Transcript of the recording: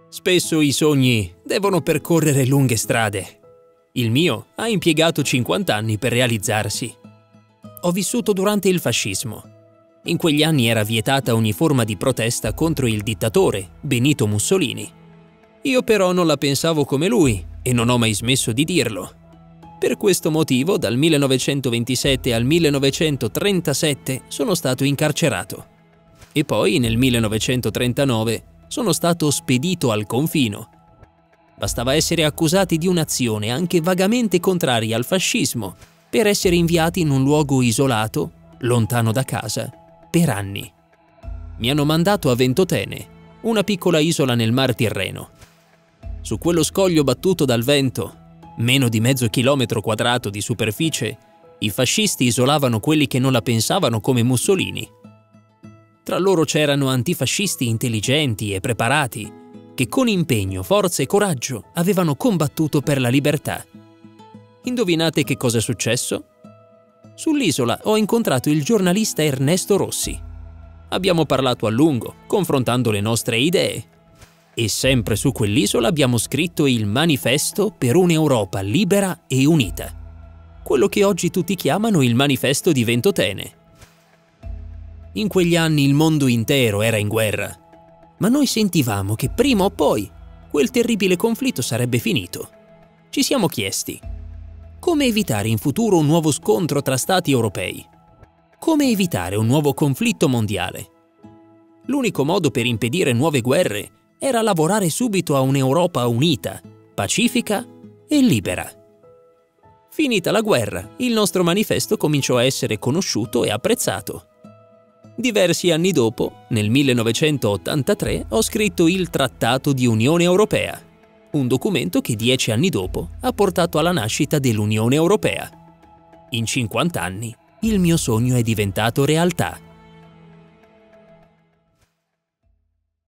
Spesso i sogni devono percorrere lunghe strade. Il mio ha impiegato 50 anni per realizzarsi. Ho vissuto durante il fascismo. In quegli anni era vietata ogni forma di protesta contro il dittatore Benito Mussolini. Io però non la pensavo come lui e non ho mai smesso di dirlo. Per questo motivo, dal 1927 al 1937 sono stato incarcerato. E poi, nel 1939, sono stato spedito al confino. Bastava essere accusati di un'azione anche vagamente contraria al fascismo per essere inviati in un luogo isolato, lontano da casa, per anni. Mi hanno mandato a Ventotene, una piccola isola nel Mar Tirreno. Su quello scoglio battuto dal vento, meno di mezzo chilometro quadrato di superficie, i fascisti isolavano quelli che non la pensavano come Mussolini. Tra loro c'erano antifascisti intelligenti e preparati, che con impegno, forza e coraggio avevano combattuto per la libertà. Indovinate che cosa è successo? Sull'isola ho incontrato il giornalista Ernesto Rossi. Abbiamo parlato a lungo, confrontando le nostre idee. E sempre su quell'isola abbiamo scritto il Manifesto per un'Europa libera e unita. Quello che oggi tutti chiamano il Manifesto di Ventotene. In quegli anni il mondo intero era in guerra, ma noi sentivamo che prima o poi quel terribile conflitto sarebbe finito. Ci siamo chiesti: come evitare in futuro un nuovo scontro tra stati europei? Come evitare un nuovo conflitto mondiale? L'unico modo per impedire nuove guerre era lavorare subito a un'Europa unita, pacifica e libera. Finita la guerra, il nostro manifesto cominciò a essere conosciuto e apprezzato. Diversi anni dopo, nel 1983, ho scritto il Trattato di Unione Europea, un documento che 10 anni dopo ha portato alla nascita dell'Unione Europea. In 50 anni, il mio sogno è diventato realtà.